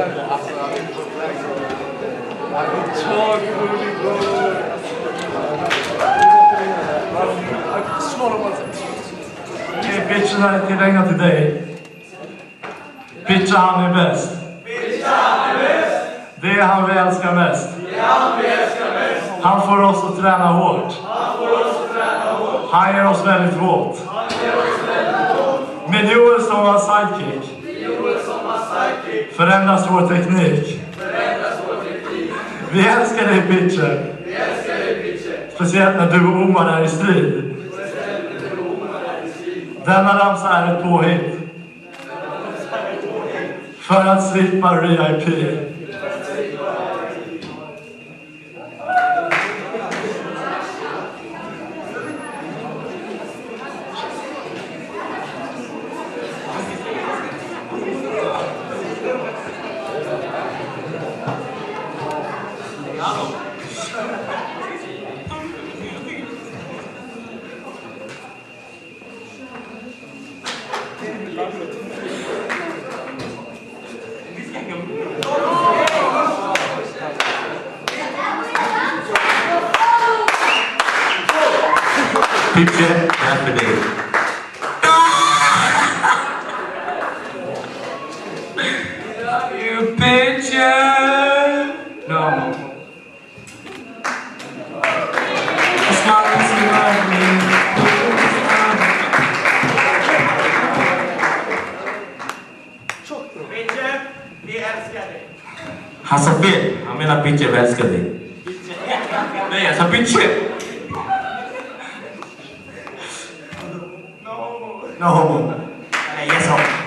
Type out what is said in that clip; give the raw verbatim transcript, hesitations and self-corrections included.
Okej, pitchen är tillägnad till dig. Pitcha han är bäst. Pitcha han är bäst. Det är han vi älskar mest. Det är han vi älskar mest. Han får oss att träna hårt. Han får oss att träna hårt. Han ger oss väldigt våt. Han ger oss väldigt våt. Med Joel som var sidekick. Med Joel som var sidekick. Förändras vår teknik. Förändras vår teknik. Vi älskar dig, pitcher. Vi älskar dig, pitcher. Speciellt när du och Omar är i strid. Speciellt när du och Omar är i strid. Denna ramsa är ett påhitt. För att slippa R I P. Pitcher, här för dig. You pitcher. No. Pitcher, vi älskar dig. Han sa fel. Han menar pitcher, vi älskar dig. Nej, jag sa pitcher. No. Nej, jag sa